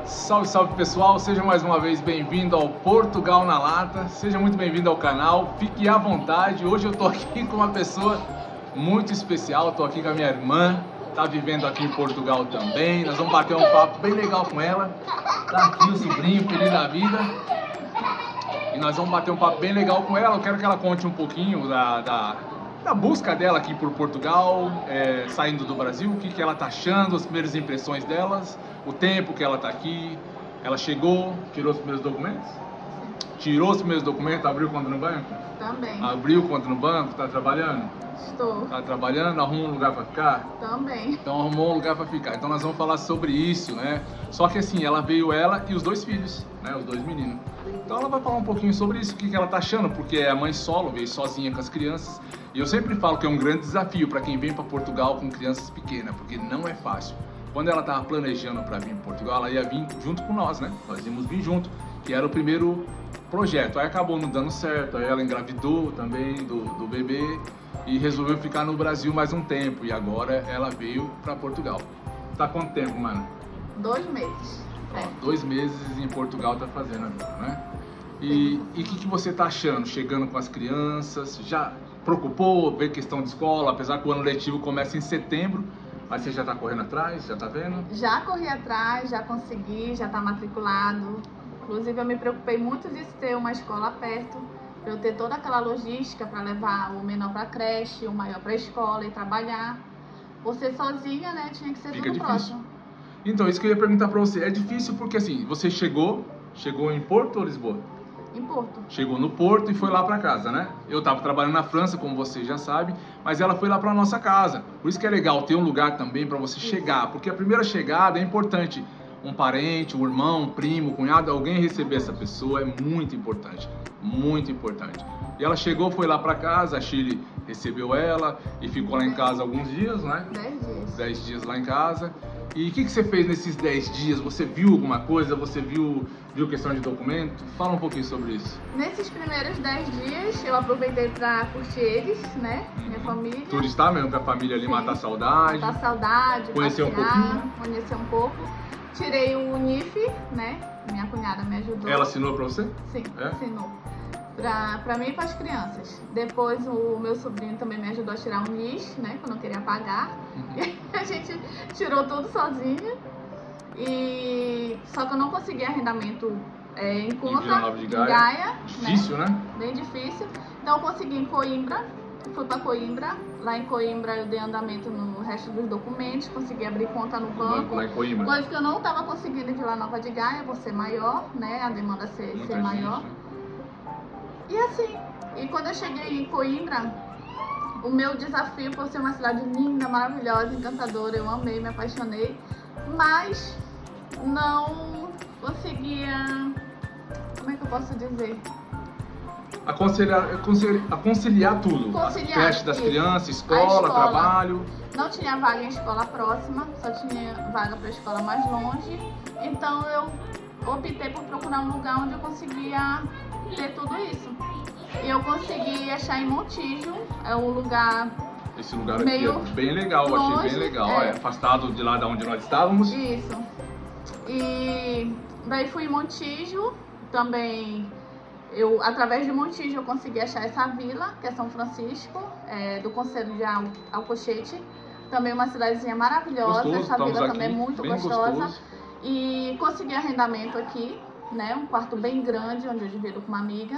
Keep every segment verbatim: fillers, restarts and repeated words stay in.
Salve, salve pessoal, seja mais uma vez bem-vindo ao Portugal na Lata, seja muito bem-vindo ao canal, fique à vontade. Hoje eu tô aqui com uma pessoa muito especial, tô aqui com a minha irmã, tá vivendo aqui em Portugal também, nós vamos bater um papo bem legal com ela, tá aqui o sobrinho, feliz da vida, e nós vamos bater um papo bem legal com ela. Eu quero que ela conte um pouquinho da, da, da busca dela aqui por Portugal, é, saindo do Brasil, o que, que ela tá achando, as primeiras impressões delas, o tempo que ela tá aqui. Ela chegou, tirou os primeiros documentos? Tirou os primeiros documentos, abriu conta no banco? Também. Abriu conta no banco, tá trabalhando? Estou. Tá trabalhando, arrumou um lugar pra ficar? Também. Então arrumou um lugar pra ficar. Então nós vamos falar sobre isso, né? Só que assim, ela veio, ela e os dois filhos, né? Os dois meninos. Então ela vai falar um pouquinho sobre isso, o que, que ela tá achando, porque é a mãe solo, veio sozinha com as crianças. E eu sempre falo que é um grande desafio para quem vem para Portugal com crianças pequenas, porque não é fácil. Quando ela estava planejando para vir em Portugal, ela ia vir junto com nós, né? Nós íamos vir junto, que era o primeiro projeto. Aí acabou não dando certo, aí ela engravidou também do, do bebê e resolveu ficar no Brasil mais um tempo. E agora ela veio para Portugal. Tá quanto tempo, mano? Dois meses. Ó, dois meses em Portugal tá fazendo agora, né? E o que, que você tá achando? Chegando com as crianças, já preocupou ver questão de escola, apesar que o ano letivo começa em setembro, mas você já tá correndo atrás, já tá vendo? Já corri atrás, já consegui, já tá matriculado. Inclusive eu me preocupei muito de ter uma escola perto, para eu ter toda aquela logística para levar o menor para creche, o maior para escola e trabalhar. Por ser sozinha, né, tinha que ser Fica tudo difícil. próximo. Então, isso que eu ia perguntar pra você, é difícil porque assim, você chegou, chegou em Porto ou Lisboa? Em Porto. Chegou no Porto e foi lá pra casa, né? Eu tava trabalhando na França, como você já sabe, mas ela foi lá pra nossa casa. Por isso que é legal ter um lugar também pra você chegar, porque a primeira chegada é importante. Um parente, um irmão, um primo, um cunhado, alguém receber essa pessoa é muito importante, muito importante. E ela chegou, foi lá pra casa, a Chile recebeu ela e ficou lá em casa alguns dias, né? Dez dias. Dez dias lá em casa. E o que, que você fez nesses dez dias? Você viu alguma coisa? Você viu, viu questão de documento? Fala um pouquinho sobre isso. Nesses primeiros dez dias eu aproveitei para curtir eles, né? Minha família. Turistar mesmo, com a família ali, Sim. matar a saudade. Matar a saudade, Conhecer um passear, pouquinho. Conhecer um pouco. Tirei o N I F, né? Minha cunhada me ajudou. Ela assinou pra você? Sim, É? assinou. Pra, pra mim e para as crianças. Depois o meu sobrinho também me ajudou a tirar o N I S, né? Que eu não queria pagar. Uhum. E a gente tirou tudo sozinha. E só que eu não consegui arrendamento é, em conta, Vila Nova de em Gaia. Gaia, Difícil, né? Bem difícil. Então eu consegui em Coimbra. Fui para Coimbra. Lá em Coimbra eu dei andamento no resto dos documentos. Consegui abrir conta no No banco. banco lá em Coimbra. Coisa que eu não estava conseguindo em Vila Nova de Gaia, por ser maior, né? A demanda ser, Muita ser gente, maior. né? E assim, e quando eu cheguei em Coimbra, o meu desafio por ser uma cidade linda, maravilhosa, encantadora, eu amei, me apaixonei, mas não conseguia, como é que eu posso dizer? Aconselhar, conciliar, conciliar tudo. Conciliar, a creche das isso. crianças, A escola, escola. trabalho. Não tinha vaga em escola próxima, só tinha vaga para escola mais longe, então eu optei por procurar um lugar onde eu conseguia ter tudo isso. E eu consegui achar em Montijo, é um lugar Esse lugar aqui meio é bem legal, eu achei longe, bem legal. é. É afastado de lá de onde nós estávamos. isso. E daí fui em Montijo, também eu através de Montijo eu consegui achar essa vila, que é São Francisco, é, do Conselho de Al Alcochete. Também uma cidadezinha maravilhosa, Gostoso, essa estamos vila aqui, também é muito bem gostosa. gostoso. E consegui arrendamento aqui, né? Um quarto bem grande, onde eu divido com uma amiga.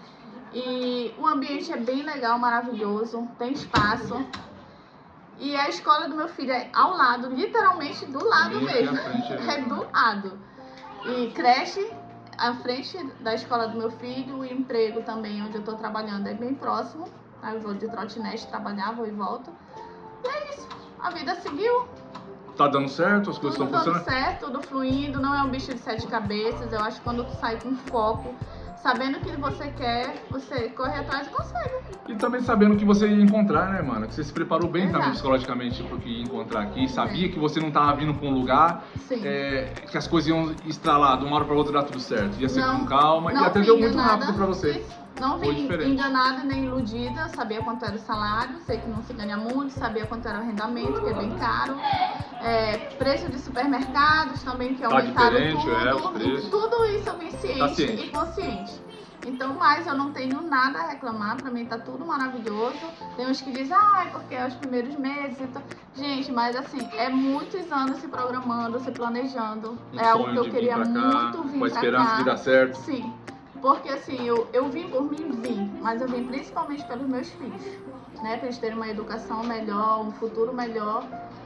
E o ambiente é bem legal, maravilhoso, tem espaço. E a escola do meu filho é ao lado, literalmente do lado Bem aqui mesmo. à frente, É do lado. E creche à frente da escola do meu filho, e emprego também, onde eu tô trabalhando, é bem próximo. Aí eu vou de trotinete trabalhar, vou e volto. E é isso. A vida seguiu. Tá dando certo, as coisas Tudo estão dando funcionando? certo, tudo fluindo, não é um bicho de sete cabeças. Eu acho que quando tu sai com foco, sabendo o que você quer, você corre atrás e consegue. E também sabendo o que você ia encontrar, né, mano? Que você se preparou bem Exato. também psicologicamente pro que ia encontrar aqui. Sabia Sim. que você não tava vindo pra um lugar Sim. é, que as coisas iam estralar de uma hora pra outra, dar tudo certo. Ia ser Não, com calma não e até vim deu muito enganada. rápido pra você. Não Foi vim diferente. enganada nem iludida, sabia quanto era o salário, sei que não se ganha muito, sabia quanto era o arrendamento, que é bem caro. É, preço de supermercados também que Tá aumentaram diferente, tudo. é, os preços. Tudo isso eu vim ciente Tá ciente. e consciente. Então, mas eu não tenho nada a reclamar, pra mim tá tudo maravilhoso. Tem uns que dizem, ah, é porque é os primeiros meses. Então... Gente, mas assim, é muitos anos se programando, se planejando. Um é algo sonho que eu de queria vir pra cá, muito vir com a pra esperança cá. de dar certo. Sim, porque assim, eu, eu vim por mim, vim, mas eu vim principalmente pelos meus filhos, né? Pra eles terem uma educação melhor, um futuro melhor.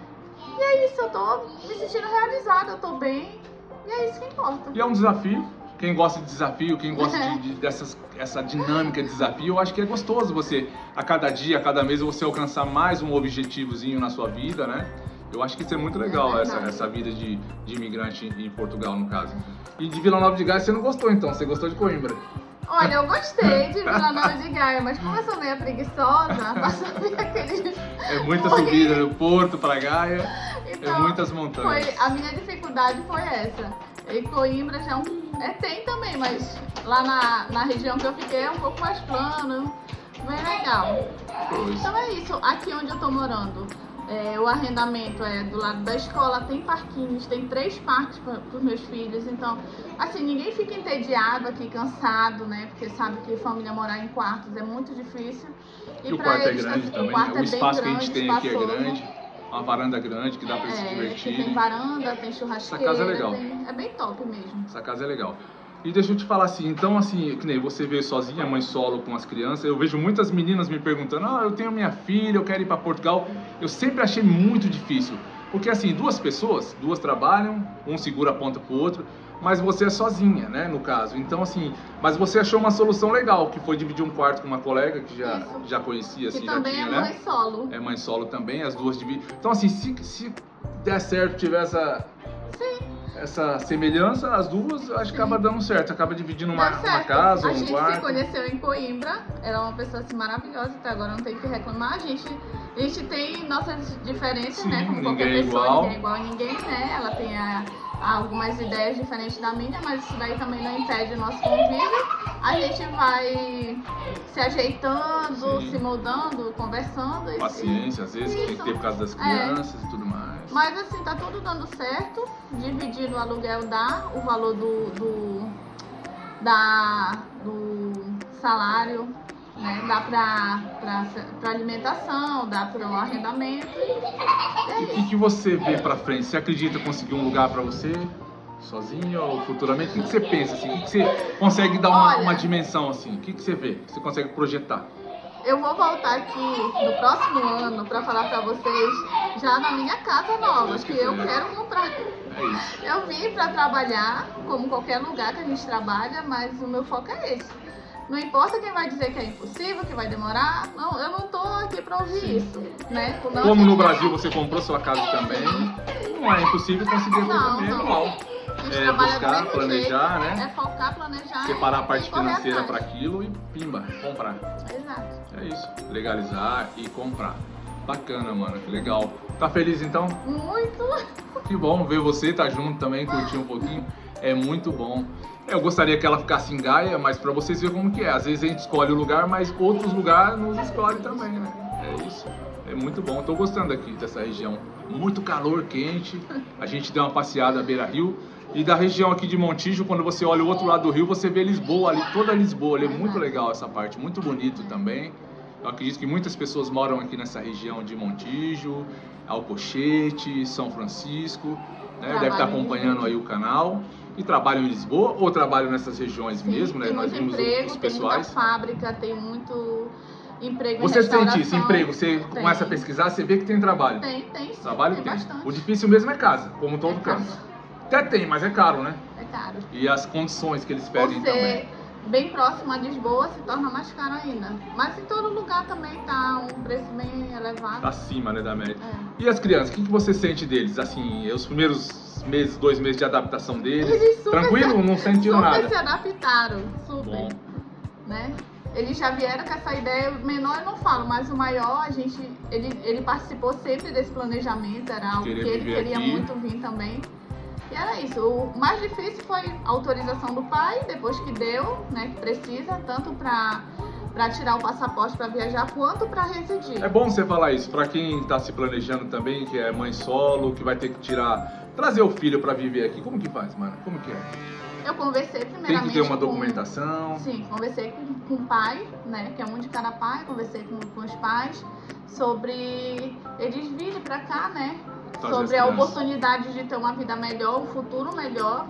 E é isso, eu tô me sentindo realizada, eu tô bem, e é isso que importa. E é um desafio. Quem gosta de desafio, quem gosta de, de, dessas, essa dinâmica de desafio, eu acho que é gostoso você, a cada dia, a cada mês, você alcançar mais um objetivozinho na sua vida, né? Eu acho que isso é muito legal, É essa, essa vida de, de imigrante em Portugal, no caso. E de Vila Nova de Gaia você não gostou, então? Você gostou de Coimbra? Olha, eu gostei de Vila Nova de Gaia, mas como eu sou meio preguiçosa, passou aquele... É muita subida do Porto pra Gaia, Então, é muitas montanhas. Foi, a minha dificuldade foi essa. E Coimbra já é um... É, tem também, mas lá na, na região que eu fiquei é um pouco mais plano, bem legal. Pois. Então é isso, aqui onde eu tô morando, é, o arrendamento é do lado da escola, tem parquinhos, tem três parques para os meus filhos, então, assim, ninguém fica entediado aqui, cansado, né, porque sabe que família morar em quartos é muito difícil. E, e o pra quarto eles, é grande assim, também, o quarto né? O é espaço bem que a gente grande, tem aqui é espaçoso. grande, uma varanda grande que dá pra se É, que divertir. tem varanda, tem churrasqueira, Essa casa é legal. tem- é bem top mesmo. Essa casa é legal. E deixa eu te falar assim, então assim, que nem você veio sozinha, mãe solo com as crianças, eu vejo muitas meninas me perguntando, ah, eu tenho minha filha, eu quero ir para Portugal. Eu sempre achei muito difícil, porque assim, duas pessoas, duas trabalham, um segura a ponta pro outro, mas você é sozinha, né, no caso. Então assim, mas você achou uma solução legal, que foi dividir um quarto com uma colega que já, Isso. já conhecia, assim, Que já também tinha, é né? mãe solo. É mãe solo também, as duas dividem. Então assim, se, se der certo, tiver essa... essa semelhança, as duas, acho que acaba dando certo, acaba dividindo uma, Deu uma certo. casa A ou um gente se quarto. conheceu em Coimbra, ela é uma pessoa assim, maravilhosa, até agora não tem que reclamar. A gente, a gente tem nossas diferenças, Sim, né? Como ninguém qualquer é pessoa, igual. ninguém é igual a ninguém, né? Ela tem a- algumas ideias diferentes da minha, mas isso daí também não impede o nosso convívio. A gente vai se ajeitando, Sim. se moldando, conversando. e- Paciência, às vezes, que tem que Isso. ter por causa das É. crianças e tudo mais. Mas assim, tá tudo dando certo. Dividido o aluguel dá, o valor do, do, da, do salário, né? Dá pra, pra, pra alimentação, dá pro arrendamento. É E o que, que você vê pra frente? Você acredita conseguir um lugar pra você? Sozinho ou futuramente? O que, que você pensa assim? O que, que você consegue dar uma, Olha. uma dimensão assim? O que, que você vê? Que você consegue projetar? Eu vou voltar aqui no próximo ano pra falar pra vocês já na minha casa nova, que eu quero comprar. É isso. Eu vim pra trabalhar, como qualquer lugar que a gente trabalha, mas o meu foco é esse. Não importa quem vai dizer que é impossível, que vai demorar, não, eu não tô aqui pra ouvir Sim. isso, né? Não Como tem- no Brasil você comprou sua casa também, não é impossível conseguir a coisa Não, também, é não. igual. A gente É trabalha buscar, do mesmo planejar, jeito, né? É focar, planejar Separar a e- parte e correr financeira para atrás. aquilo e pimba, comprar. Exato. É isso, legalizar e comprar. Bacana, mano, que legal. Tá feliz então? Muito. Que bom ver você, tá junto também, curtir um pouquinho. É muito bom. Eu gostaria que ela ficasse em Gaia, mas pra vocês verem como que é. Às vezes a gente escolhe o lugar, mas outros lugares nos escolhem também, né? É isso. É muito bom. Tô gostando aqui dessa região. Muito calor, quente. A gente deu uma passeada à beira-rio. E da região aqui de Montijo, quando você olha o outro lado do rio, você vê Lisboa ali, toda Lisboa. Ali é muito legal essa parte, muito bonito também. Eu acredito que muitas pessoas moram aqui nessa região de Montijo, Alcochete, São Francisco, né? Deve estar Trabalham em- acompanhando aí o canal. E trabalham em Lisboa ou trabalham nessas regiões Sim, mesmo, né? tem Nós muito vimos emprego, os tem pessoais. muita fábrica, tem muito emprego em Você sente restauração. isso, emprego, você Tem. começa a pesquisar, você vê que tem trabalho. Tem, tem sim, Trabalho tem tem. bastante. O difícil mesmo é casa, como todo É canto. casa. Até tem, mas é caro, né? É caro. E as condições que eles Por pedem também. ser bem próximo a Lisboa, se torna mais caro ainda. Mas em todo lugar também tá um preço bem elevado. Acima, né, da média. É. E as crianças, o que, que você sente deles? Assim, os primeiros meses, dois meses de adaptação deles? Eles super Tranquilo? se- Não sentiram super nada? se adaptaram, super. Bom. Né? Eles já vieram com essa ideia, o menor eu não falo, mas o maior, a gente, ele, ele participou sempre desse planejamento, era algo que Querer ele viver queria aqui. muito vir também. E era isso, o mais difícil foi a autorização do pai, depois que deu, né, que precisa, tanto para para tirar o passaporte para viajar, quanto para residir. É bom você falar isso para quem está se planejando também, que é mãe solo, que vai ter que tirar, trazer o filho para viver aqui. Como que faz, mano? Como que é? Eu conversei primeiramente Tem que ter uma com, documentação. Sim, conversei com, com o pai, né, que é um de cada pai, conversei com, com os pais sobre eles virem para cá, né, Fazer sobre a oportunidade de ter uma vida melhor, um futuro melhor.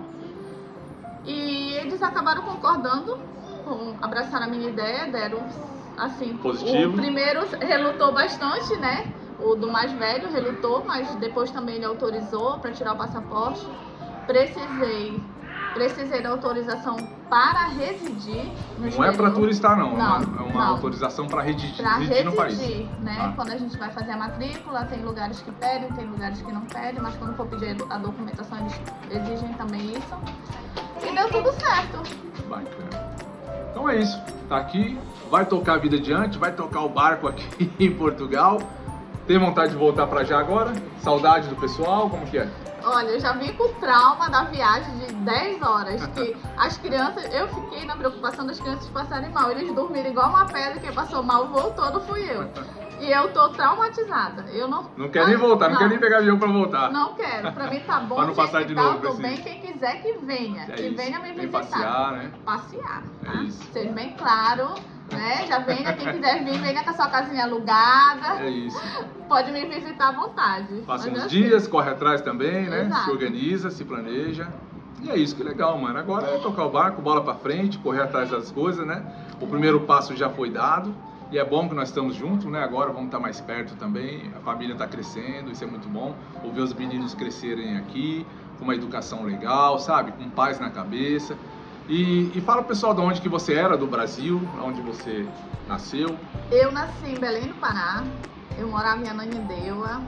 E eles acabaram concordando, com, abraçaram a minha ideia, deram assim, positivo. O primeiro relutou bastante, né, o do mais velho relutou, mas depois também ele autorizou para tirar o passaporte. Precisei Precisei da autorização para residir no Não é para turistar, não. Não, é uma, é uma não. autorização para residir, Pra residir no país. residir, né? Ah. Quando a gente vai fazer a matrícula, tem lugares que pedem, tem lugares que não pedem, mas quando for pedir a documentação, eles exigem também isso. E deu tudo certo. Bacana. Então é isso. Tá aqui, vai tocar a vida adiante, vai tocar o barco aqui em Portugal. Tem vontade de voltar para já agora? Saudade do pessoal? Como que é? Olha, eu já vim com o trauma da viagem de dez horas, que as crianças, eu fiquei na preocupação das crianças passarem mal. Eles dormiram igual uma pedra, quem passou mal voltou, não fui eu. E eu tô traumatizada. Eu não... Não quer nem voltar, não, não quer nem pegar avião pra voltar. Não quero, pra mim tá bom. Pra não passar de novo. Tá, tô bem, quem quiser que venha, é que isso. venha me Vem visitar. passear, né? Passear, tá? É isso. Seja bem claro, né? Já venha, quem quiser vir, venha com a sua casinha alugada. É isso. Pode me visitar à vontade. Passa uns assim. dias, corre atrás também, né? Exato. Se organiza, se planeja. E é isso, que legal, mano. Agora é tocar o barco, bola pra frente, correr atrás das coisas, né? O primeiro passo já foi dado. E é bom que nós estamos juntos, né? Agora vamos estar mais perto também. A família está crescendo, isso é muito bom. Ouvir os meninos crescerem aqui, com uma educação legal, sabe? Com paz na cabeça. E, e fala, pessoal, de onde que você era, do Brasil, onde você nasceu. Eu nasci em Belém do Pará. Eu morava em Ananindeua.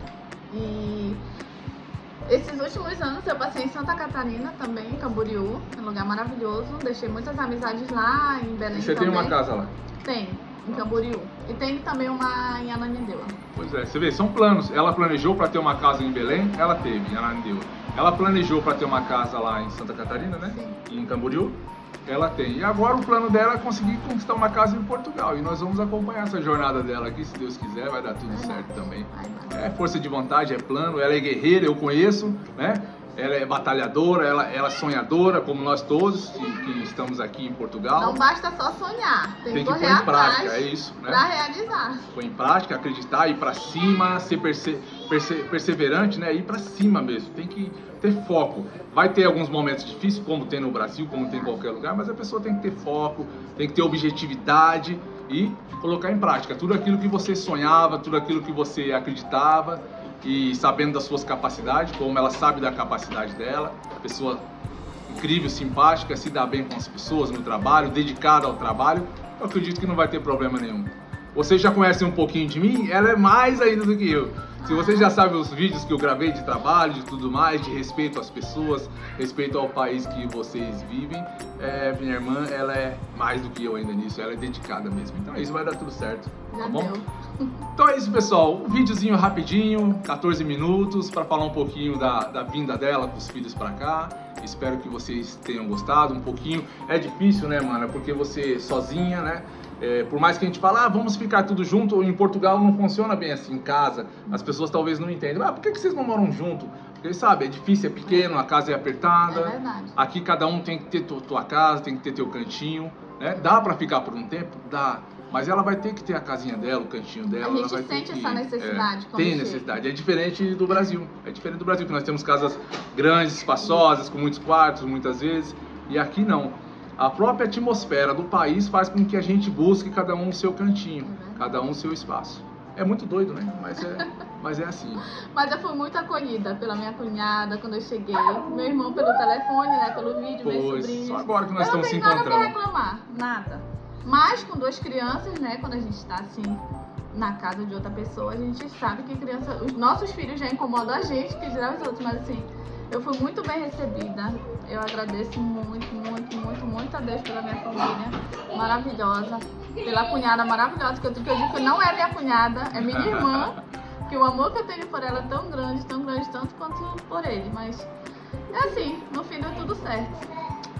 E esses últimos anos eu passei em Santa Catarina também, em Camboriú. Um lugar maravilhoso. Deixei muitas amizades lá em Belém. E você também. tem uma casa lá? Tem. Em Camboriú. E tem também uma em Ananindeua. Pois é, você vê, são planos. Ela planejou para ter uma casa em Belém, ela teve, em Ananindeua. Ela planejou para ter uma casa lá em Santa Catarina, né? Sim. E em Camboriú, ela tem. E agora o plano dela é conseguir conquistar uma casa em Portugal. E nós vamos acompanhar essa jornada dela aqui, se Deus quiser, vai dar tudo Vai certo dar. também. Vai dar. É força de vontade, é plano, ela é guerreira, eu conheço, né? Ela é batalhadora, ela, ela é sonhadora, como nós todos que, que estamos aqui em Portugal. Não basta só sonhar, tem, Tem que que correr pôr em prática, atrás é isso, né? pra realizar. Põe em prática, acreditar, ir pra cima, ser perse perse perseverante, né? Ir pra cima mesmo, tem que ter foco. Vai ter alguns momentos difíceis, como tem no Brasil, como tem em qualquer lugar, mas a pessoa tem que ter foco, tem que ter objetividade e colocar em prática tudo aquilo que você sonhava, tudo aquilo que você acreditava. E sabendo das suas capacidades, como ela sabe da capacidade dela, pessoa incrível, simpática, se dá bem com as pessoas no trabalho, dedicada ao trabalho, eu acredito que não vai ter problema nenhum. Vocês já conhecem um pouquinho de mim, ela é mais ainda do que eu. Se vocês já sabem os vídeos que eu gravei de trabalho, de tudo mais, de respeito às pessoas, respeito ao país que vocês vivem, é, minha irmã, ela é mais do que eu ainda nisso, ela é dedicada mesmo. Então isso vai dar tudo certo, Já tá bom? deu. Então é isso, pessoal, um videozinho rapidinho, quatorze minutos, para falar um pouquinho da, da vinda dela com os filhos pra cá. Espero que vocês tenham gostado um pouquinho. É difícil, né, mano? Porque você sozinha, né? É, por mais que a gente fale, ah, vamos ficar tudo junto, em Portugal não funciona bem assim, em casa. As pessoas talvez não entendam. Ah, por que, que vocês não moram junto? Porque, sabe, é difícil, é pequeno, a casa é apertada. É verdade. Aqui cada um tem que ter tua, tua casa, tem que ter teu cantinho, né? Dá pra ficar por um tempo? Dá. Mas ela vai ter que ter a casinha dela, o cantinho dela. A ela gente vai ter sente que, essa necessidade. É, quando tem chega. necessidade. É diferente do Brasil. É diferente do Brasil, que nós temos casas grandes, espaçosas, com muitos quartos, muitas vezes. E aqui não. A própria atmosfera do país faz com que a gente busque cada um o seu cantinho, cada um o seu espaço. É muito doido, né? Mas é, mas é assim. Mas eu fui muito acolhida pela minha cunhada quando eu cheguei. Meu irmão pelo telefone, né? Pelo vídeo, meus Pois, sobrinhos. só agora que nós eu estamos se não tenho nada pra encontrando. reclamar, nada. Mas com duas crianças, né? Quando a gente tá assim na casa de outra pessoa, a gente sabe que criança, os nossos filhos já incomodam a gente, que dirá os outros, mas assim, eu fui muito bem recebida. Eu agradeço muito, muito, muito, muito a Deus pela minha família maravilhosa, pela cunhada maravilhosa, que eu, que eu digo que não é minha cunhada, é minha irmã, que o amor que eu tenho por ela é tão grande, tão grande, tanto quanto por ele, mas é assim, no fim deu tudo certo.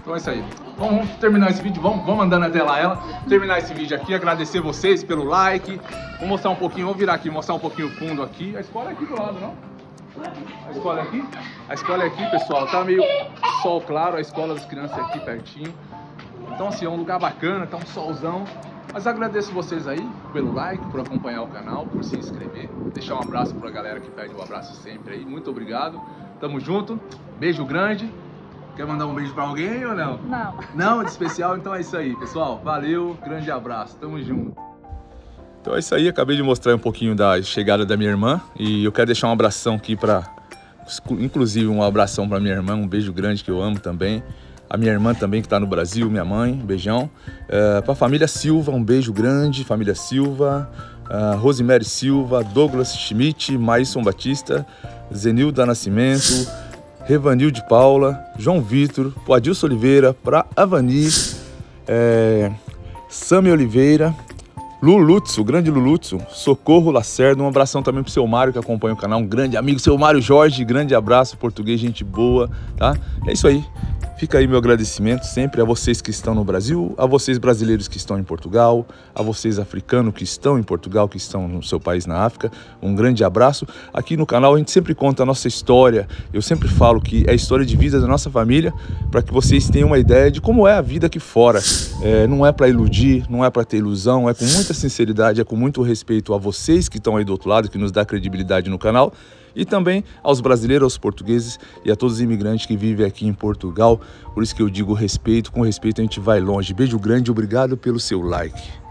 Então é isso aí. Vamos terminar esse vídeo, vamos, vamos andando até lá ela. Terminar esse vídeo aqui, agradecer vocês pelo like. Vou mostrar um pouquinho, vou virar aqui, mostrar um pouquinho o fundo aqui. A escola é aqui do lado, não? A escola é aqui? A escola é aqui, pessoal. Tá meio sol claro, a escola das crianças é aqui pertinho. Então assim, é um lugar bacana, tá um solzão. Mas agradeço vocês aí pelo like, por acompanhar o canal, por se inscrever. Deixar um abraço pra galera que pede um abraço sempre aí. Muito obrigado. Tamo junto. Beijo grande. Quer mandar um beijo pra alguém ou não? Não. Não, de especial? Então é isso aí, pessoal. Valeu, grande abraço. Tamo junto. Então é isso aí, acabei de mostrar um pouquinho da chegada da minha irmã. E eu quero deixar um abração aqui pra... Inclusive um abração pra minha irmã, um beijo grande que eu amo também. A minha irmã também que tá no Brasil, minha mãe, um beijão. É, pra família Silva, um beijo grande, família Silva. Uh, Rosemary Silva, Douglas Schmidt, Maíson Batista, Zenilda Nascimento, Revanil de Paula, João Vitor, Adilson Oliveira, pra Avani, é, Sami Oliveira, Lulutsu, grande Lulutsu, Socorro Lacerda, um abração também pro seu Mário que acompanha o canal, um grande amigo, seu Mário Jorge, grande abraço, português, gente boa, tá? É isso aí. Fica aí meu agradecimento sempre a vocês que estão no Brasil, a vocês brasileiros que estão em Portugal, a vocês africanos que estão em Portugal, que estão no seu país na África. Um grande abraço. Aqui no canal a gente sempre conta a nossa história. Eu sempre falo que é a história de vida da nossa família, para que vocês tenham uma ideia de como é a vida aqui fora. É, não é para iludir, não é para ter ilusão, é com muita sinceridade, é com muito respeito a vocês que estão aí do outro lado, que nos dá credibilidade no canal. E também aos brasileiros, aos portugueses e a todos os imigrantes que vivem aqui em Portugal. Por isso que eu digo respeito, com respeito a gente vai longe. Beijo grande, obrigado pelo seu like.